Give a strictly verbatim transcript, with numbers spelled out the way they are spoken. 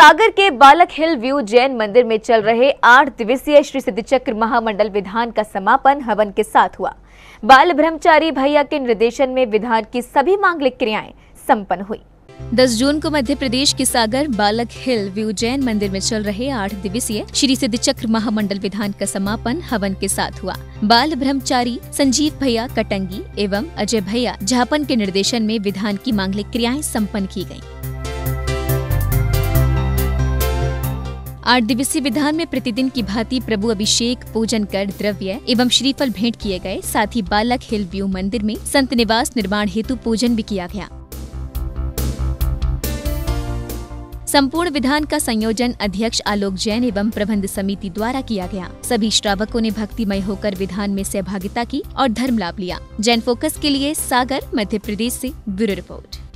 सागर के बालक हिल व्यू जैन मंदिर में चल रहे आठ दिवसीय श्री सिद्धचक्र महामंडल विधान का समापन हवन के साथ हुआ। बाल ब्रह्मचारी भैया के निर्देशन में विधान की सभी मांगलिक क्रियाएं संपन्न हुई। दस जून को मध्य प्रदेश के सागर बालक हिल व्यू जैन मंदिर में चल रहे आठ दिवसीय श्री सिद्धचक्र महामंडल विधान का समापन हवन के साथ हुआ। बाल ब्रह्मचारी संजीव भैया कटंगी एवं अजय भैया झापन के निर्देशन में विधान की मांगलिक क्रियाएं संपन्न की गयी। आठ दिवसीय विधान में प्रतिदिन की भांति प्रभु अभिषेक पूजन कर द्रव्य एवं श्रीफल भेंट किए गए। साथ ही बालक हिल व्यू मंदिर में संत निवास निर्माण हेतु पूजन भी किया गया। संपूर्ण विधान का संयोजन अध्यक्ष आलोक जैन एवं प्रबंध समिति द्वारा किया गया। सभी श्रावकों ने भक्तिमय होकर विधान में सहभागिता की और धर्म लाभ लिया। जैन फोकस के लिए सागर मध्य प्रदेश से ब्यूरो रिपोर्ट।